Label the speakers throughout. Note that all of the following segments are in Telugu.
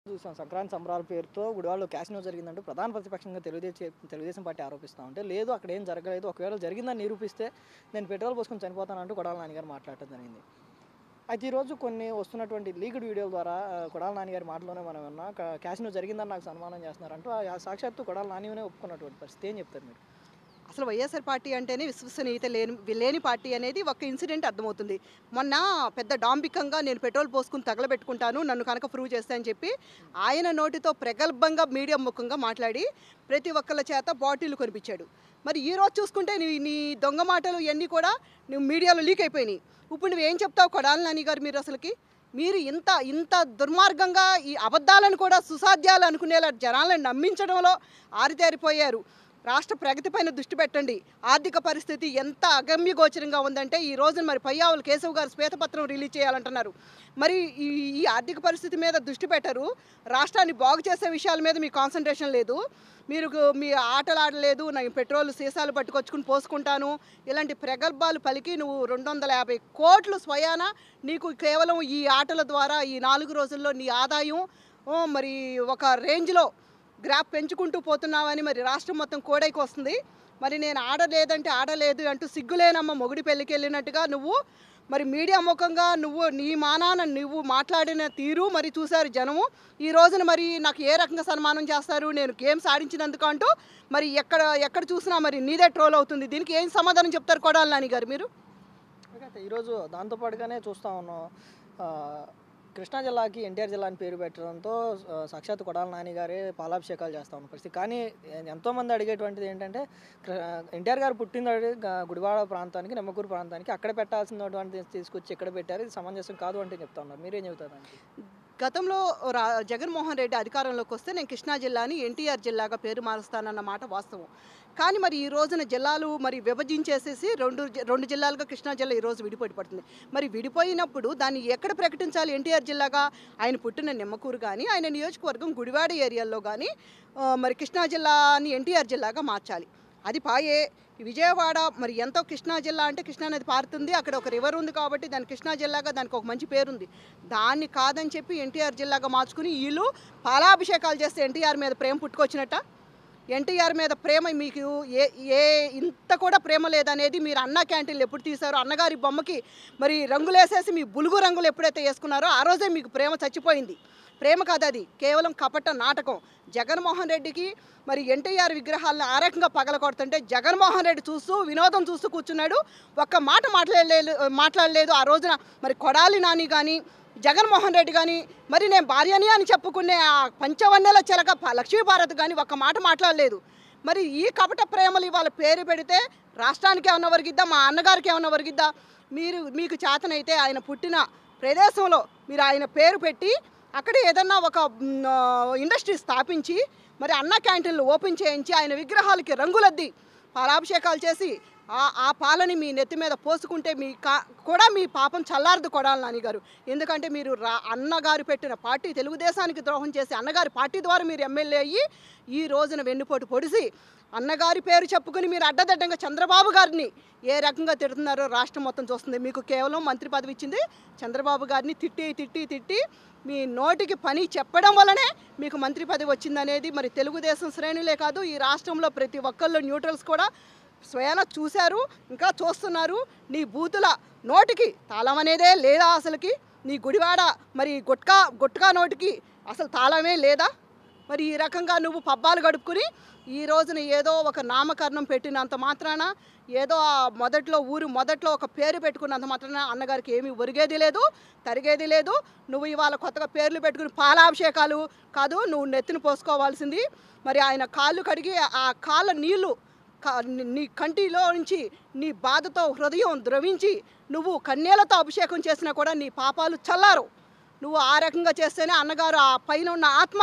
Speaker 1: చూసాం సంక్రాంతి సంబరాల పేరుతో గుడివాడలో క్యాసినో జరిగిందంటూ ప్రధాన ప్రతిపక్షంగా తెలుగుదేశం పార్టీ ఆరోపిస్తూ ఉంటే లేదు అక్కడ ఏం జరగలేదు, ఒకవేళ జరిగిందని నిరూపిస్తే నేను పెట్రోల్ పోసుకొని చనిపోతానంటూ కొడాల నాన్నగారు మాట్లాడటం జరిగింది. అయితే ఈరోజు కొన్ని వస్తున్నటువంటి లీక్డ్ వీడియోల ద్వారా కొడాల నాన్నగారి మాటలోనే మనం విన్నా క్యాసినో జరిగిందని నాకు సన్మానం చేస్తున్నారంటూ సాక్షాత్తు కొడాల నానినే ఒప్పుకున్నటువంటి పరిస్థితి. ఏం చెప్తారు మీరు?
Speaker 2: అసలు వైఎస్ఆర్ పార్టీ అంటేనే విశ్వసనీయత లేని పార్టీ అనేది ఒక ఇన్సిడెంట్ అర్థమవుతుంది. మొన్న పెద్ద డాంబికంగా నేను పెట్రోల్ పోసుకుని తగలబెట్టుకుంటాను, నన్ను కనుక ప్రూవ్ చేస్తా అని చెప్పి ఆయన నోటితో ప్రగల్భంగా మీడియా ముఖంగా మాట్లాడి ప్రతి ఒక్కళ్ళ చేత బాటిల్ కొనిపించాడు. మరి ఈరోజు చూసుకుంటే నీ దొంగ మాటలు ఇవన్నీ కూడా నువ్వు మీడియాలో లీక్ అయిపోయినాయి. ఇప్పుడు నువ్వేం చెప్తావు కొడాలి నాని గారు? మీరు ఇంత దుర్మార్గంగా ఈ అబద్ధాలను కూడా సుసాధ్యాలు అనుకునేలా జనాలను నమ్మించడంలో ఆరితేరిపోయారు. రాష్ట్ర ప్రగతిపైన దృష్టి పెట్టండి. ఆర్థిక పరిస్థితి ఎంత అగమ్య గోచరంగా ఉందంటే ఈ రోజున మరి పయ్యావులు కేశవ్ గారు శ్వేతపత్రం రిలీజ్ చేయాలంటున్నారు. మరి ఈ ఆర్థిక పరిస్థితి మీద దృష్టి పెట్టరు. రాష్ట్రాన్ని బాగు చేసే విషయాల మీద మీ కాన్సన్ట్రేషన్ లేదు. మీ ఆటలు ఆడలేదు, నేను పెట్రోల్ సీసాలు పట్టుకొచ్చుకుని పోసుకుంటాను, ఇలాంటి ప్రగల్భాలు పలికి నువ్వు 250 కోట్లు స్వయాన నీకు కేవలం ఈ ఆటల ద్వారా ఈ 4 రోజుల్లో నీ ఆదాయం మరి ఒక రేంజ్లో గ్రాఫ్ పెంచుకుంటూ పోతున్నావని మరి రాష్ట్రం మొత్తం కోడైకి వస్తుంది. మరి నేను ఆడలేదంటే ఆడలేదు అంటూ సిగ్గులేనమ్మ మొగుడి పెళ్ళికి వెళ్ళినట్టుగా నువ్వు మరి మీడియా ముఖంగా నీ మానాన నువ్వు మాట్లాడిన తీరు మరి చూశారు జనము. ఈ రోజున మరి నాకు ఏ రకంగా సన్మానం చేస్తారు, నేను గేమ్స్ ఆడించినందుకు అంటూ మరి ఎక్కడ చూసినా మరి నీదే ట్రోల్ అవుతుంది. దీనికి ఏం సమాధానం చెప్తారు కొడాలి నాని గారు మీరు?
Speaker 1: ఈరోజు దాంతోపాటుగానే చూస్తూ ఉన్నాం, కృష్ణా జిల్లాకి ఎన్టీఆర్ జిల్లా అని పేరు పెట్టడంతో సాక్షాత్ కొడాల నాని గారే పాలాభిషేకాలు చేస్తూ ఉన్న పరిస్థితి. కానీ ఎంతోమంది అడిగేటువంటిది ఏంటంటే ఎన్టీఆర్ గారు పుట్టింది గుడివాడ ప్రాంతానికి, నిమ్మకూరు ప్రాంతానికి, అక్కడ పెట్టాల్సినటువంటి తీసుకొచ్చి ఇక్కడ పెట్టారు, ఇది సమంజసం కాదు అంటే చెప్తా ఉన్నారు. మీరేం చెబుతారు?
Speaker 2: గతంలో జగన్మోహన్ రెడ్డి అధికారంలోకి వస్తే నేను కృష్ణా జిల్లాని ఎన్టీఆర్ జిల్లాగా పేరు మారుస్తానన్న మాట వాస్తవం. కానీ మరి ఈ రోజున జిల్లాలు మరి విభజించేసేసి రెండు జిల్లాలుగా కృష్ణా జిల్లా ఈరోజు పడుతుంది. మరి విడిపోయినప్పుడు దాన్ని ఎక్కడ ప్రకటించాలి? ఎన్టీఆర్ జిల్లాగా ఆయన పుట్టిన నిమ్మకూరు కానీ ఆయన నియోజకవర్గం గుడివాడ ఏరియాల్లో కానీ మరి కృష్ణా జిల్లాని ఎన్టీఆర్ జిల్లాగా మార్చాలి. అది పాయే. విజయవాడ మరి ఎంతో కృష్ణా జిల్లా అంటే కృష్ణా నది పారుతుంది, అక్కడ ఒక రివర్ ఉంది కాబట్టి దాని కృష్ణా జిల్లాగా దానికి ఒక మంచి పేరుంది. దాన్ని కాదని చెప్పి ఎన్టీఆర్ జిల్లాగా మార్చుకుని వీళ్ళు పాలాభిషేకాలు చేస్తే ఎన్టీఆర్ మీద ప్రేమ పుట్టుకొచ్చినట్ట. ఎన్టీఆర్ మీద ప్రేమ మీకు ఇంత కూడా ప్రేమ లేదనేది మీరు అన్న క్యాంటీన్లు ఎప్పుడు తీశారో, అన్నగారి బొమ్మకి మరి రంగులేసేసి మీ బులుగు రంగులు ఎప్పుడైతే వేసుకున్నారో ఆ రోజే మీకు ప్రేమ చచ్చిపోయింది. ప్రేమ కాదు, అది కేవలం కపట నాటకం. జగన్మోహన్ రెడ్డికి మరి ఎన్టీఆర్ విగ్రహాలను ఆ రకంగా పగలకొడుతుంటే జగన్మోహన్ రెడ్డి వినోదం చూస్తూ కూర్చున్నాడు. ఒక్క మాట మాట్లాడలేదు ఆ రోజున. మరి కొడాలి నాని కానీ జగన్మోహన్ రెడ్డి కానీ మరి నేను భార్యని అని చెప్పుకునే ఆ పంచవన్నెల చిలక లక్ష్మీభారత్ కానీ ఒక్క మాట మాట్లాడలేదు. మరి ఈ కపట ప్రేమలు ఇవాళ పేరు పెడితే రాష్ట్రానికి ఏమన్నా ఒరిగిద్దా, మా అన్నగారికి ఏమన్నా ఒరిగిద్దా? మీకు చేతనైతే ఆయన పుట్టిన ప్రదేశంలో మీరు ఆయన పేరు పెట్టి అక్కడ ఏదన్నా ఒక ఇండస్ట్రీ స్థాపించి మరి అన్న క్యాంటీన్లు ఓపెన్ చేయించి ఆయన విగ్రహాలకి రంగులద్ది పాలాభిషేకాలు చేసి ఆ పాలని మీ నెత్తి మీద పోసుకుంటే కూడా మీ పాపం చల్లారదు కొడాలి నాని గారు. ఎందుకంటే మీరు అన్నగారు పెట్టిన పార్టీ తెలుగుదేశానికి ద్రోహం చేసి అన్నగారి పార్టీ ద్వారా మీరు ఎమ్మెల్యే అయ్యి ఈ రోజున వెన్నుపోటు పొడిసి అన్నగారి పేరు చెప్పుకుని మీరు అడ్డదడ్డంగా చంద్రబాబు గారిని ఏ రకంగా తిడుతున్నారో రాష్ట్రం మొత్తం చూస్తుంది. మీకు కేవలం మంత్రి పదవి ఇచ్చింది చంద్రబాబు గారిని తిట్టి మీ నోటికి పని చెప్పడం వల్లనే మీకు మంత్రి పదవి వచ్చిందనేది మరి తెలుగుదేశం శ్రేణులే కాదు, ఈ రాష్ట్రంలో ప్రతి ఒక్కళ్ళు న్యూట్రల్స్ కూడా స్వయాన చూశారు, ఇంకా చూస్తున్నారు. నీ బూతుల నోటికి తాళం అనేదే లేదా? అసలుకి నీ గుడివాడ మరి గుట్కా నోటికి అసలు తాళమే లేదా? మరి ఈ రకంగా నువ్వు పబ్బాలు గడుపుకుని ఈ రోజున ఏదో ఒక నామకరణం పెట్టినంత మాత్రాన, ఏదో ఊరు మొదట్లో ఒక పేరు పెట్టుకున్నంత మాత్రాన అన్నగారికి ఏమీ ఒరిగేది లేదు, తరిగేది లేదు. నువ్వు ఇవాళ కొత్తగా పేర్లు పెట్టుకుని పాలాభిషేకాలు కాదు, నువ్వు నెత్తిని పోసుకోవాల్సింది. మరి ఆయన కాళ్ళు కడిగి ఆ కాళ్ళ నీళ్లు నీ కంటిలో నుంచి నీ బాధతో హృదయం ద్రవించి నువ్వు కన్యలతో అభిషేకం చేసినా కూడా నీ పాపాలు చల్లారు. నువ్వు ఆ రకంగా చేస్తేనే అన్నగారు ఆ పైన ఉన్న ఆత్మ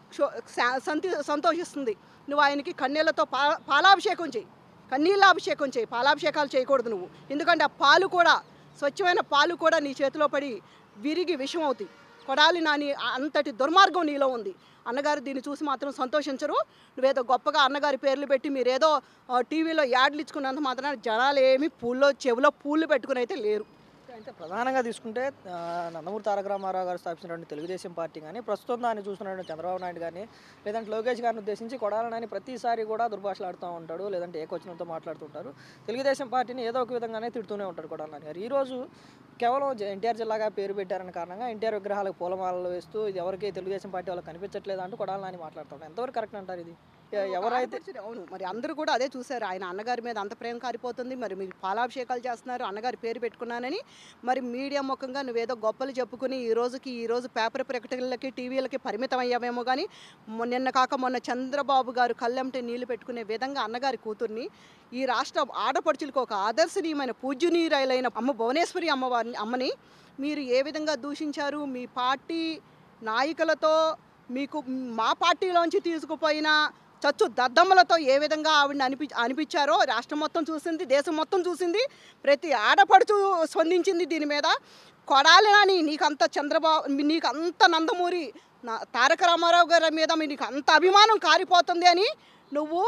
Speaker 2: సంతోషిస్తుంది. నువ్వు ఆయనకి కన్యలతో పాలాభిషేకం చేయి, కన్నీళ్ళ అభిషేకం చేయి, పాలాభిషేకాలు చేయకూడదు నువ్వు. ఎందుకంటే ఆ పాలు కూడా స్వచ్ఛమైన పాలు కూడా నీ చేతిలో పడి విరిగి విషం అవుతాయి. కొడాలి నాని అంతటి దుర్మార్గం నీలో ఉంది. అన్నగారు దీన్ని చూసి మాత్రం సంతోషించరు. నువ్వేదో గొప్పగా అన్నగారి పేర్లు పెట్టి మీరేదో టీవీలో యాడ్లు ఇచ్చుకున్నంత మాత్రాన జనాలు ఏమి చెవిలో పూలు పెట్టుకుని అయితే లేరు.
Speaker 1: అయితే ప్రధానంగా తీసుకుంటే నందమూరి తారక రామారావు గారు స్థాపించినటువంటి తెలుగుదేశం పార్టీ కానీ, ప్రస్తుతం దాన్ని చూస్తున్నటువంటి చంద్రబాబు నాయుడు గానీ, లేదంటే లోకేష్ గారిని ఉద్దేశించి కొడాలి నాని ప్రతిసారి కూడా దుర్భాషలాడుతూ ఉంటాడు. లేదంటే ఏకవచనంతో మాట్లాడుతుంటారు. తెలుగుదేశం పార్టీని ఏదో ఒక విధంగానే తిడుతూనే ఉంటారు కొడాలి నాని గారు. ఈరోజు కేవలం ఎన్టీఆర్ జిల్లాగా పేరు పెట్టారన్న కారణంగా ఎన్టీఆర్ విగ్రహాలకు పూలమాలలు వేస్తూ ఇది ఎవరికి తెలుగుదేశం పార్టీ వాళ్ళకి కనిపించట్లేదు అంటూ కొడాలి నాని మాట్లాడుతాడు. ఎంతవరకు కరెక్ట్ అంటారు ఇది? ఎవరైతే
Speaker 2: అవును, మరి అందరూ కూడా అదే చూశారు. ఆయన అన్నగారి మీద అంత ప్రేమ కారిపోతుంది, మరి మీరు పాలాభిషేకాలు చేస్తున్నారు, అన్నగారి పేరు పెట్టుకున్నానని మరి మీడియా ముఖంగా నువ్వేదో గొప్పలు చెప్పుకుని ఈరోజు పేపర్ ప్రకటనలకి టీవీలకి పరిమితం అయ్యావేమో. కానీ నిన్న కాక మొన్న చంద్రబాబు గారు కళ్ళెంటే నీళ్లు పెట్టుకునే విధంగా అన్నగారి కూతుర్ని, ఈ రాష్ట్ర ఆడపడుచులకు ఒక ఆదర్శనీయమైన పూజ్యనీయులైన అమ్మ భువనేశ్వరి అమ్మని మీరు ఏ విధంగా దూషించారు? మీ పార్టీ నాయకులతో మీకు మా పార్టీలోంచి తీసుకుపోయిన చచ్చు దద్దమ్మలతో ఏ విధంగా ఆవిడని అనిపించారో రాష్ట్రం మొత్తం చూసింది, దేశం మొత్తం చూసింది, ప్రతి ఆడపడుచు స్పందించింది దీని మీద. కొడాలి నాని నీకు అంత నందమూరి తారక రామారావు గారి మీద నీకు అంత అభిమానం కారిపోతుంది అని నువ్వు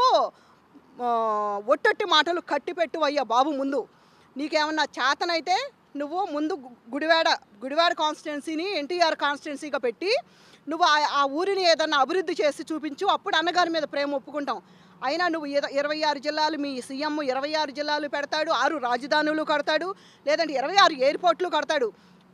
Speaker 2: ఒట్టొట్టి మాటలు కట్టిపెట్టు అయ్యా బాబు. ముందు నీకేమన్నా చేతనైతే నువ్వు ముందు గుడివాడ కాన్స్టిట్యున్సీని ఎన్టీఆర్ కాన్స్టిట్యున్సీగా పెట్టి నువ్వు ఆ ఊరిని ఏదన్నా అభివృద్ధి చేసి చూపించు, అప్పుడు అన్నగారి మీద ప్రేమ ఒప్పుకుంటాం. అయినా నువ్వు 26 జిల్లాలు, మీ సీఎం 26 జిల్లాలు పెడతాడు, 6 రాజధానులు కడతాడు, లేదంటే 26 ఎయిర్పోర్ట్లు కడతాడు.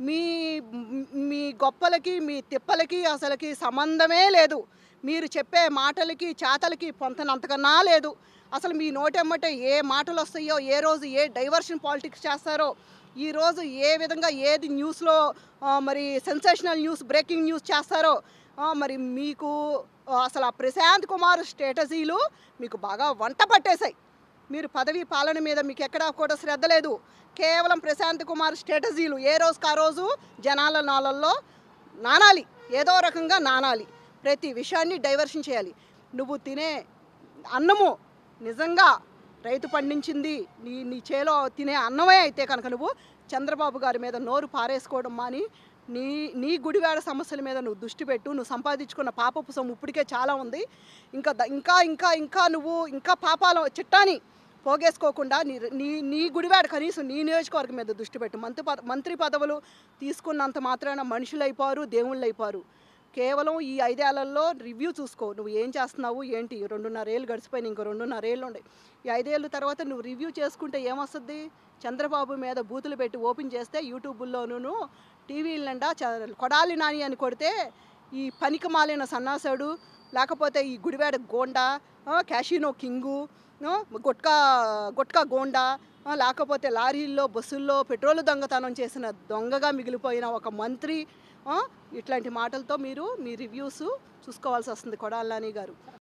Speaker 2: మీ గొప్పలకి మీ తిప్పలకి అసలుకి సంబంధమే లేదు. మీరు చెప్పే మాటలకి చేతలకి పొంతనంతకన్నా లేదు. అసలు మీ నోటెమ్మటే ఏ మాటలు వస్తాయో, ఏ రోజు ఏ డైవర్షన్ పాలిటిక్స్ చేస్తారో, ఈరోజు ఏ విధంగా ఏది న్యూస్లో మరి సెన్సేషనల్ న్యూస్, బ్రేకింగ్ న్యూస్ చేస్తారో, మరి మీకు అసలు ఆ ప్రశాంత్ కుమార్ స్ట్రాటజీలు మీకు బాగా వంట పట్టేశాయి. మీరు పదవి పాలన మీద మీకు ఎక్కడా కూడా శ్రద్ధ లేదు. కేవలం ప్రశాంత్ కుమార్ స్ట్రాటజీలు ఏ రోజుకి ఆ రోజు జనాల నాళల్లో నానాలి, ఏదో రకంగా నానాలి, ప్రతి విషయాన్ని డైవర్షన్ చేయాలి. నువ్వు తినే అన్నము నిజంగా రైతు పండించింది, నీ చేలో తినే అన్నమే అయితే కనుక నువ్వు చంద్రబాబు గారి మీద నోరు పారేసుకోవడం మాని నీ గుడివాడ సమస్యల మీద నువ్వు దృష్టి పెట్టు. నువ్వు సంపాదించుకున్న పాపపు సొమ్ము ఇప్పటికే చాలా ఉంది. ఇంకా నువ్వు ఇంకా పాపాల చిట్టాని పోగేసుకోకుండా నీ గుడివాడ కనీసం నీ నియోజకవర్గం మీద దృష్టి పెట్టు. మంత్రి పదవులు తీసుకున్నంత మాత్రాన మనుషులు అయిపోరు, దేవుళ్ళు అయిపోరు. కేవలం ఈ 5 ఏళ్లలో రివ్యూ చూసుకో, నువ్వు ఏం చేస్తున్నావు ఏంటి. 2.5 ఏళ్ళు గడిచిపోయినాయి, ఇంకో 2.5 ఏళ్ళు ఉన్నాయి. ఈ 5 ఏళ్ళ తర్వాత నువ్వు రివ్యూ చేసుకుంటే ఏమొస్తుంది? చంద్రబాబు మీద బూతులు పెట్టి ఓపెన్ చేస్తే యూట్యూబుల్లోనూ టీవీల నిండా కొడాలి నాని అని కొడితే ఈ పనికి మాలిన సన్నాసుడు, లేకపోతే ఈ గుడివాడ గోండా, క్యాషినో కింగు, గుట్కా గోండా, లేకపోతే లారీల్లో బస్సుల్లో పెట్రోల్ దొంగతనం చేసిన దొంగగా మిగిలిపోయిన ఒక మంత్రి, ఇట్లాంటి మాటలతో మీరు మీ రివ్యూస్ చూసుకోవాల్సి వస్తుంది కొడాలి నాని గారు.